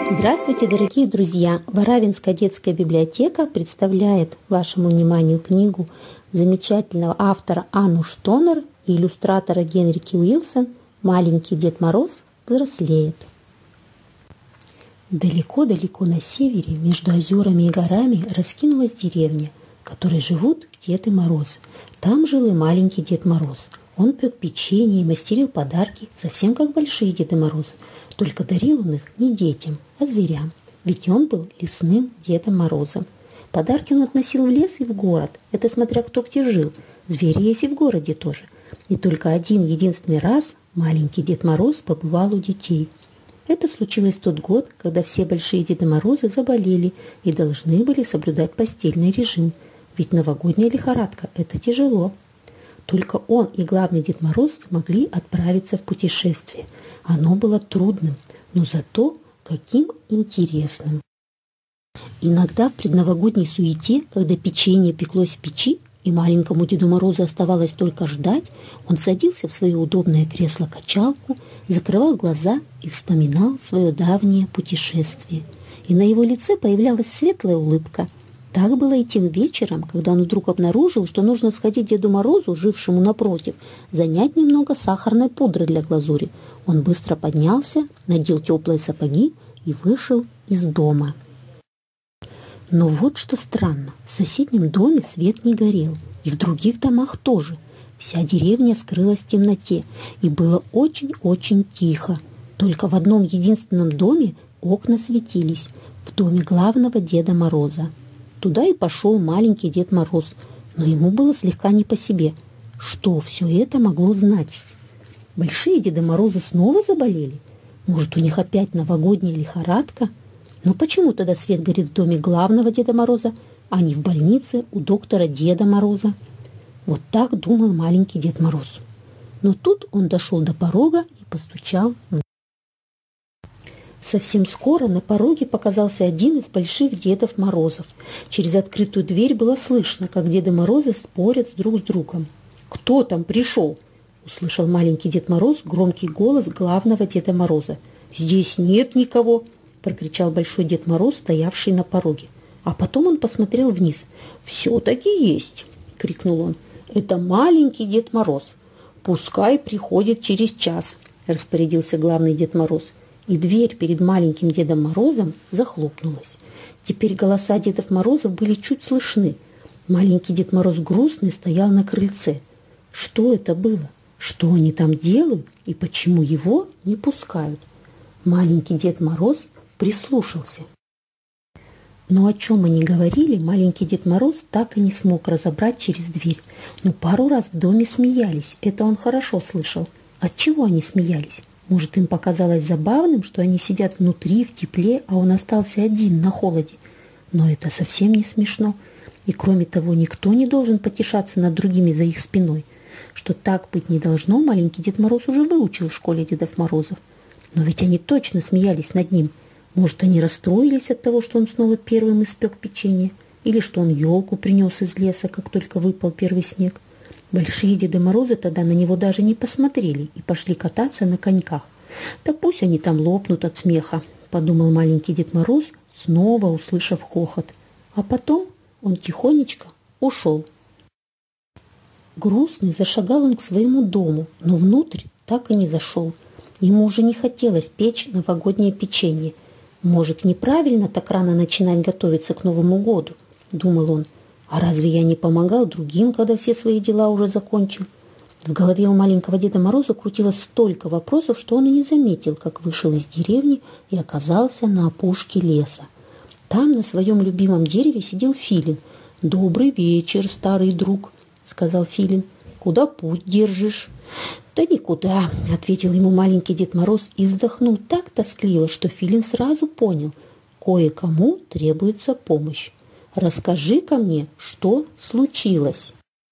Здравствуйте, дорогие друзья! Варавинская детская библиотека представляет вашему вниманию книгу замечательного автора Анну Штонер и иллюстратора Генрики Уилсон «Маленький Дед Мороз взрослеет». Далеко-далеко на севере, между озерами и горами, раскинулась деревня, в которой живут Дед и Мороз. Там жил и маленький Дед Мороз. Он пек печенье и мастерил подарки, совсем как большие Деды Морозы. Только дарил он их не детям, а зверям, ведь он был лесным Дедом Морозом. Подарки он относил в лес и в город, это смотря кто где жил. Звери есть и в городе тоже. И только один единственный раз маленький Дед Мороз побывал у детей. Это случилось в тот год, когда все большие Деды Морозы заболели и должны были соблюдать постельный режим, ведь новогодняя лихорадка – это тяжело. Только он и главный Дед Мороз смогли отправиться в путешествие. Оно было трудным, но зато каким интересным. Иногда в предновогодней суете, когда печенье пеклось в печи, и маленькому Деду Морозу оставалось только ждать, он садился в свое удобное кресло-качалку, закрывал глаза и вспоминал свое давнее путешествие. И на его лице появлялась светлая улыбка. Так было и тем вечером, когда он вдруг обнаружил, что нужно сходить Деду Морозу, жившему напротив, занять немного сахарной пудры для глазури. Он быстро поднялся, надел теплые сапоги и вышел из дома. Но вот что странно, в соседнем доме свет не горел, и в других домах тоже. Вся деревня скрылась в темноте, и было очень-очень тихо. Только в одном единственном доме окна светились, в доме главного Деда Мороза. Туда и пошел маленький Дед Мороз, но ему было слегка не по себе. Что все это могло значить? Большие Деды Морозы снова заболели? Может, у них опять новогодняя лихорадка? Но почему тогда свет горит в доме главного Деда Мороза, а не в больнице у доктора Деда Мороза? Вот так думал маленький Дед Мороз. Но тут он дошел до порога и постучал. Совсем скоро на пороге показался один из больших Дедов Морозов. Через открытую дверь было слышно, как Деды Морозы спорят друг с другом. «Кто там пришел?» – услышал маленький Дед Мороз громкий голос главного Деда Мороза. «Здесь нет никого!» – прокричал большой Дед Мороз, стоявший на пороге. А потом он посмотрел вниз. «Все-таки есть!» – крикнул он. «Это маленький Дед Мороз. Пускай приходит через час!» – распорядился главный Дед Мороз. И дверь перед маленьким Дедом Морозом захлопнулась. Теперь голоса Дедов Морозов были чуть слышны. Маленький Дед Мороз грустный стоял на крыльце. Что это было? Что они там делают? И почему его не пускают? Маленький Дед Мороз прислушался. Но о чем они говорили, маленький Дед Мороз так и не смог разобрать через дверь. Но пару раз в доме смеялись, это он хорошо слышал. От чего они смеялись? Может, им показалось забавным, что они сидят внутри, в тепле, а он остался один на холоде. Но это совсем не смешно. И кроме того, никто не должен потешаться над другими за их спиной. Что так быть не должно, маленький Дед Мороз уже выучил в школе Дедов Морозов. Но ведь они точно смеялись над ним. Может, они расстроились от того, что он снова первым испек печенье? Или что он елку принес из леса, как только выпал первый снег? Большие Деды Морозы тогда на него даже не посмотрели и пошли кататься на коньках. «Да пусть они там лопнут от смеха», – подумал маленький Дед Мороз, снова услышав хохот. А потом он тихонечко ушел. Грустный зашагал он к своему дому, но внутрь так и не зашел. Ему уже не хотелось печь новогоднее печенье. «Может, неправильно так рано начинать готовиться к Новому году?» – думал он. «А разве я не помогал другим, когда все свои дела уже закончил?» В голове у маленького Деда Мороза крутилось столько вопросов, что он и не заметил, как вышел из деревни и оказался на опушке леса. Там на своем любимом дереве сидел Филин. «Добрый вечер, старый друг», — сказал Филин. «Куда путь держишь?» «Да никуда», — ответил ему маленький Дед Мороз и вздохнул так тоскливо, что Филин сразу понял: кое-кому требуется помощь. «Расскажи-ка мне, что случилось?»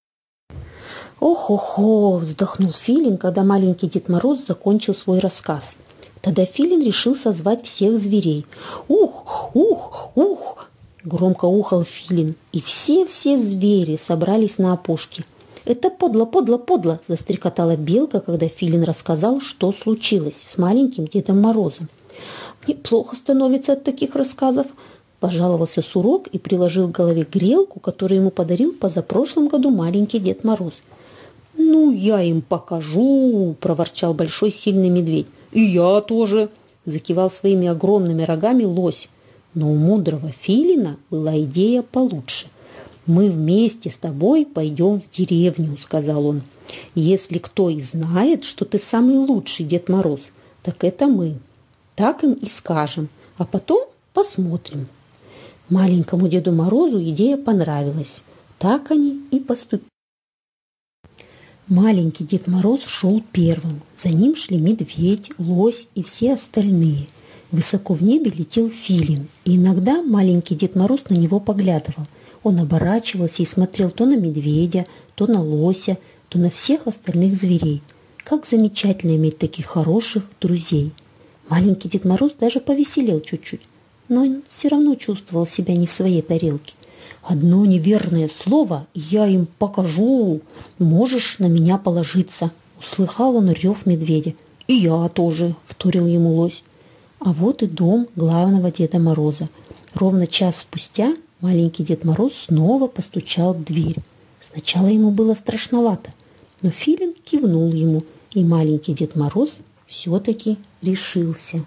«Ох-охо!» – вздохнул Филин, когда маленький Дед Мороз закончил свой рассказ. Тогда Филин решил созвать всех зверей. «Ух! Ух! Ух!» – громко ухал Филин, и все звери собрались на опушке. «Это подло, подло, подло!» – застрекотала белка, когда Филин рассказал, что случилось с маленьким Дедом Морозом. «Мне плохо становится от таких рассказов», – пожаловался Сурок и приложил к голове грелку, которую ему подарил позапрошлом году маленький Дед Мороз. «Ну, я им покажу», – проворчал большой сильный медведь. «И я тоже», – закивал своими огромными рогами лось. Но у мудрого филина была идея получше. «Мы вместе с тобой пойдем в деревню», – сказал он. «Если кто и знает, что ты самый лучший Дед Мороз, так это мы. Так им и скажем, а потом посмотрим». Маленькому Деду Морозу идея понравилась. Так они и поступили. Маленький Дед Мороз шел первым. За ним шли медведь, лось и все остальные. Высоко в небе летел филин, и иногда маленький Дед Мороз на него поглядывал. Он оборачивался и смотрел то на медведя, то на лося, то на всех остальных зверей. Как замечательно иметь таких хороших друзей. Маленький Дед Мороз даже повеселел чуть-чуть, но он все равно чувствовал себя не в своей тарелке. «Одно неверное слово, я им покажу. Можешь на меня положиться», – услыхал он рев медведя. «И я тоже», – вторил ему лось. А вот и дом главного Деда Мороза. Ровно час спустя маленький Дед Мороз снова постучал в дверь. Сначала ему было страшновато, но филин кивнул ему, и маленький Дед Мороз все-таки решился.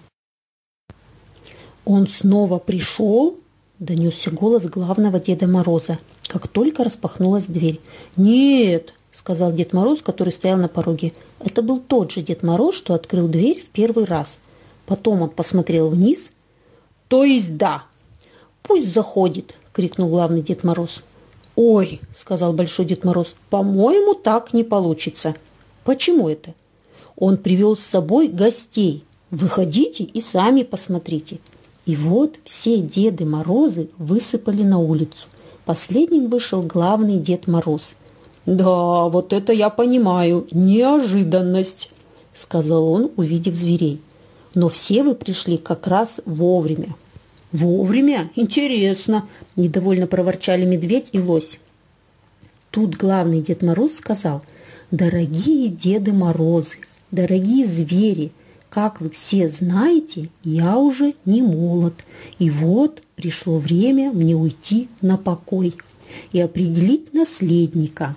«Он снова пришел?» – донесся голос главного Деда Мороза, как только распахнулась дверь. «Нет», – сказал Дед Мороз, который стоял на пороге. Это был тот же Дед Мороз, что открыл дверь в первый раз. Потом он посмотрел вниз. «То есть да, пусть заходит», – крикнул главный Дед Мороз. «Ой», – сказал большой Дед Мороз, – «по-моему, так не получится». «Почему это?» «Он привел с собой гостей. Выходите и сами посмотрите». И вот все Деды Морозы высыпали на улицу. Последним вышел главный Дед Мороз. «Да, вот это я понимаю, неожиданность», – сказал он, увидев зверей. «Но все вы пришли как раз вовремя». «Вовремя? Интересно!» – недовольно проворчали медведь и лось. Тут главный Дед Мороз сказал: «Дорогие Деды Морозы, дорогие звери, как вы все знаете, я уже не молод, и вот пришло время мне уйти на покой и определить наследника».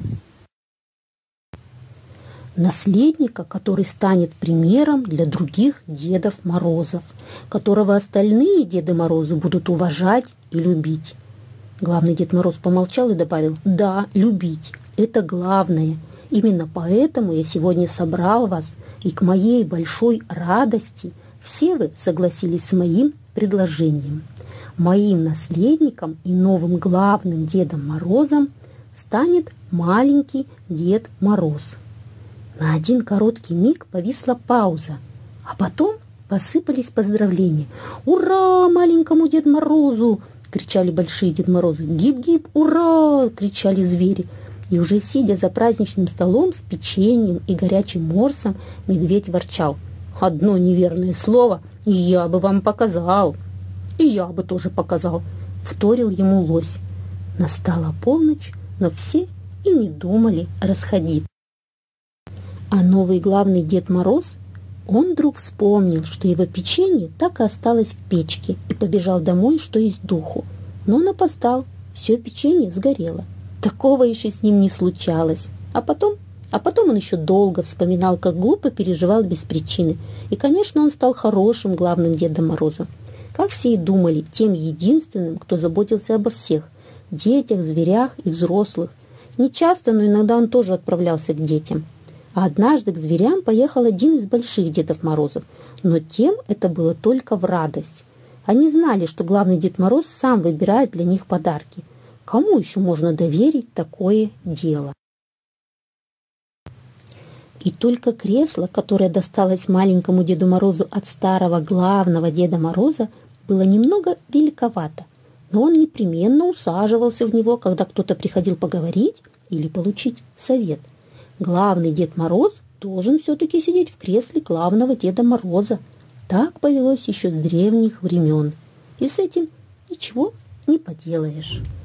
Наследника, который станет примером для других Дедов Морозов, которого остальные Деды Морозы будут уважать и любить. Главный Дед Мороз помолчал и добавил: «Да, любить – это главное. Именно поэтому я сегодня собрал вас, и к моей большой радости все вы согласились с моим предложением. Моим наследником и новым главным Дедом Морозом станет маленький Дед Мороз». На один короткий миг повисла пауза, а потом посыпались поздравления. «Ура маленькому Деду Морозу!» – кричали большие Дед Морозы. «Гип-гип, ура!» – кричали звери. И уже сидя за праздничным столом с печеньем и горячим морсом, медведь ворчал: «Одно неверное слово, и я бы вам показал». «И я бы тоже показал», – вторил ему лось. Настала полночь, но все и не думали расходиться. А новый главный Дед Мороз, он вдруг вспомнил, что его печенье так и осталось в печке, и побежал домой, что есть духу. Но он опоздал, все печенье сгорело. Такого еще с ним не случалось. А потом он еще долго вспоминал, как глупо переживал без причины. И, конечно, он стал хорошим главным Дедом Морозом. Как все и думали, тем единственным, кто заботился обо всех – детях, зверях и взрослых. Не часто, но иногда он тоже отправлялся к детям. А однажды к зверям поехал один из больших Дедов Морозов, но тем это было только в радость. Они знали, что главный Дед Мороз сам выбирает для них подарки. Кому еще можно доверить такое дело? И только кресло, которое досталось маленькому Деду Морозу от старого главного Деда Мороза, было немного великовато, но он непременно усаживался в него, когда кто-то приходил поговорить или получить совет. Главный Дед Мороз должен все-таки сидеть в кресле главного Деда Мороза. Так повелось еще с древних времен. И с этим ничего не поделаешь.